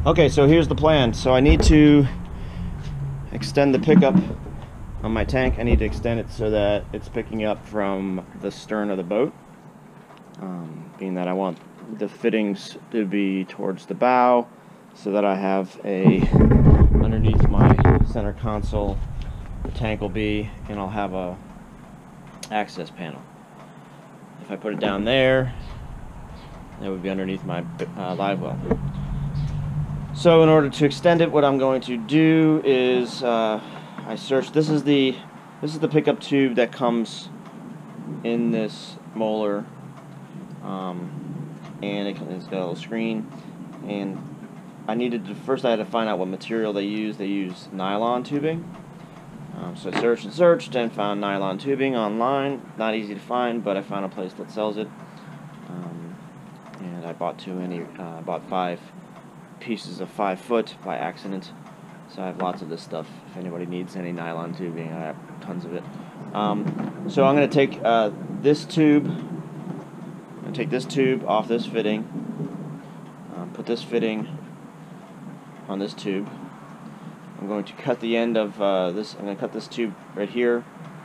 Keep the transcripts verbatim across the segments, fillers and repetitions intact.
Okay, so here's the plan. So I need to extend the pickup on my tank. I need to extend it so that it's picking up from the stern of the boat. Um, being that I want the fittings to be towards the bow so that I have a underneath my center console the tank will be, and I'll have a access panel. If I put it down there, that would be underneath my uh, live well. So in order to extend it, what I'm going to do is uh, I search. This is the this is the pickup tube that comes in this molar, um, and it, it's got a little screen. And I needed to first I had to find out what material they use. They use nylon tubing. Um, so I searched and searched and found nylon tubing online. Not easy to find, but I found a place that sells it. Um, and I bought two. Any uh, I bought five pieces of five foot by accident. So I have lots of this stuff. If anybody needs any nylon tubing, I have tons of it. Um, so I'm going to take uh, this tube. I'm going to take this tube off this fitting. Um, put this fitting on this tube. I'm going to cut the end of uh, this. I'm going to cut this tube right here.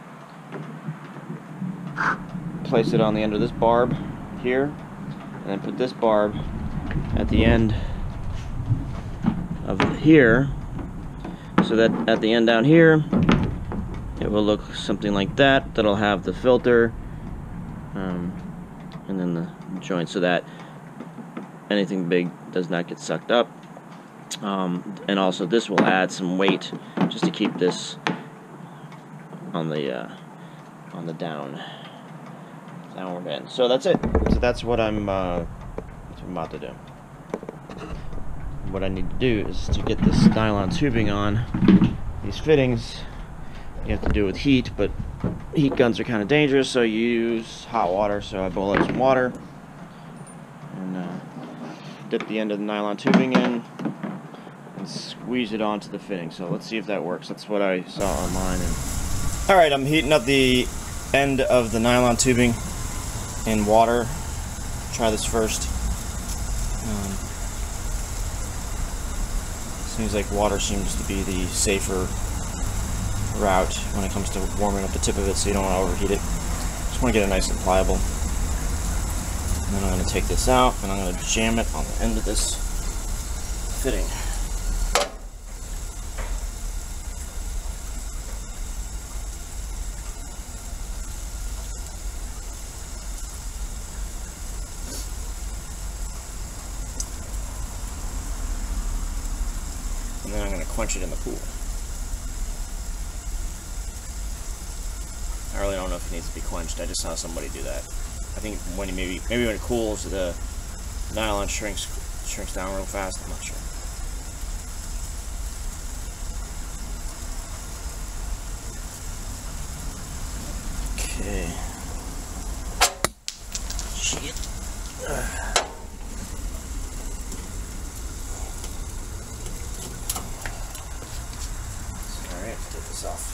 Place it on the end of this barb here, and then put this barb at the end of here, so that at the end down here, it will look something like that. That'll have the filter, um, and then the joint, so that anything big does not get sucked up. Um, and also this will add some weight just to keep this on the uh, on the down downward end. So that's it. So that's what I'm uh, that's what I'm about to do. What I need to do is to get this nylon tubing on these fittings. You have to do it with heat, but heat guns are kind of dangerous, so you use hot water. So I boil up some water and uh, dip the end of the nylon tubing in and squeeze it onto the fitting. So let's see if that works. That's what I saw online. And alright, I'm heating up the end of the nylon tubing in water. Try this first. Um, seems like water seems to be the safer route when it comes to warming up the tip of it, so you don't want to overheat it. Just want to get it nice and pliable. And then I'm going to take this out and I'm going to jam it on the end of this fitting. And then I'm going to quench it in the pool. I really don't know if it needs to be quenched. I just saw somebody do that. I think when you maybe maybe when it cools, the nylon shrinks shrinks down real fast. I'm not sure. Okay. Shit. Ugh. Alright, take this off.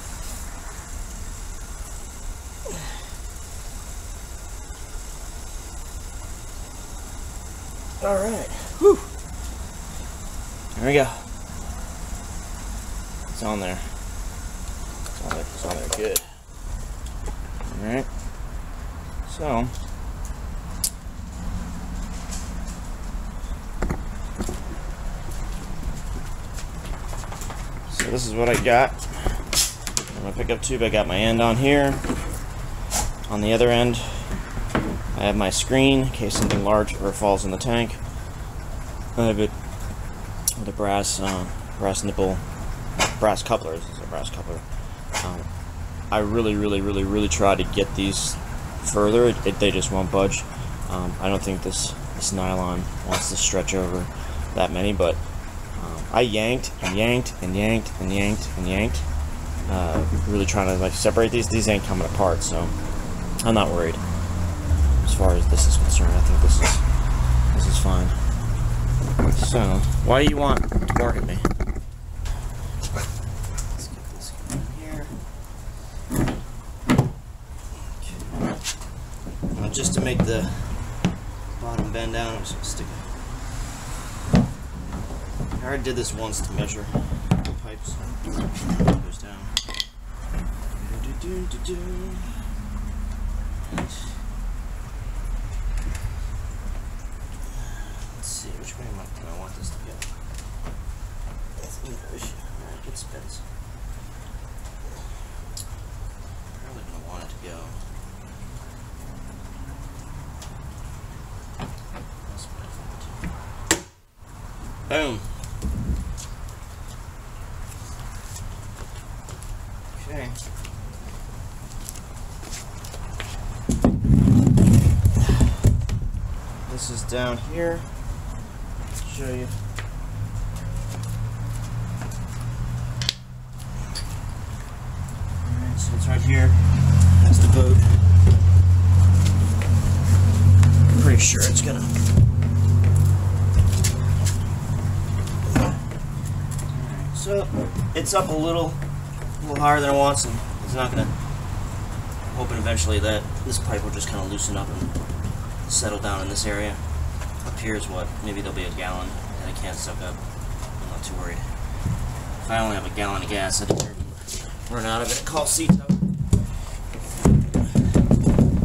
Alright. Whew. There we go. It's on there. It's on there, it's on there good. Alright. So So this is what I got. On my pickup tube, I got my end on here. On the other end, I have my screen in case something large ever falls in the tank. I have it with a brass, uh, brass nipple, brass coupler. This is a brass coupler. Um, I really, really, really, really try to get these further. It, it, they just won't budge. Um, I don't think this this nylon wants to stretch over that many, but um, I yanked and yanked and yanked and yanked and yanked. Uh, really trying to like separate these. These ain't coming apart, so I'm not worried. As far as this is concerned, I think this is this is fine. So, why do you want to bark at me? Let's get this in here. Okay. Now, just to make the bottom bend down, I'm just gonna stick it I already did this once to measure the pipes. It goes down. Do, do, do, do, do. And let's see, which way am I, do I want this to go? That's English. Alright, it spins. Probably don't want it to go. That's what I thought. Boom. Okay. This is down here. I'll show you. Alright, so it's right here. That's the boat. I'm pretty sure it's gonna. Alright, so it's up a little, a little higher than I want, so it's not gonna. I'm hoping eventually that this pipe will just kind of loosen up and settle down in this area. Up here is what, maybe there'll be a gallon that I can't soak up. I'm not too worried. If I only have a gallon of gas, I'd run out of it. Call C-Tub.